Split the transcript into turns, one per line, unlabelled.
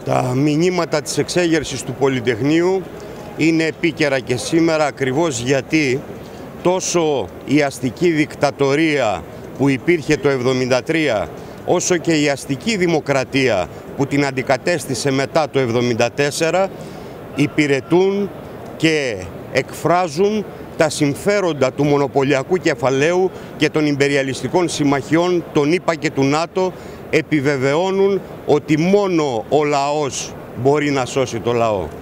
Τα μηνύματα της εξέγερσης του Πολυτεχνείου είναι επίκαιρα και σήμερα, ακριβώς γιατί τόσο η αστική δικτατορία που υπήρχε το 1973 όσο και η αστική δημοκρατία που την αντικατέστησε μετά το 1974 υπηρετούν και εκφράζουν τα συμφέροντα του μονοπωλιακού κεφαλαίου και των ιμπεριαλιστικών συμμαχιών των ΗΠΑ και του ΝΑΤΟ. Επιβεβαιώνουν ότι μόνο ο λαός μπορεί να σώσει το λαό.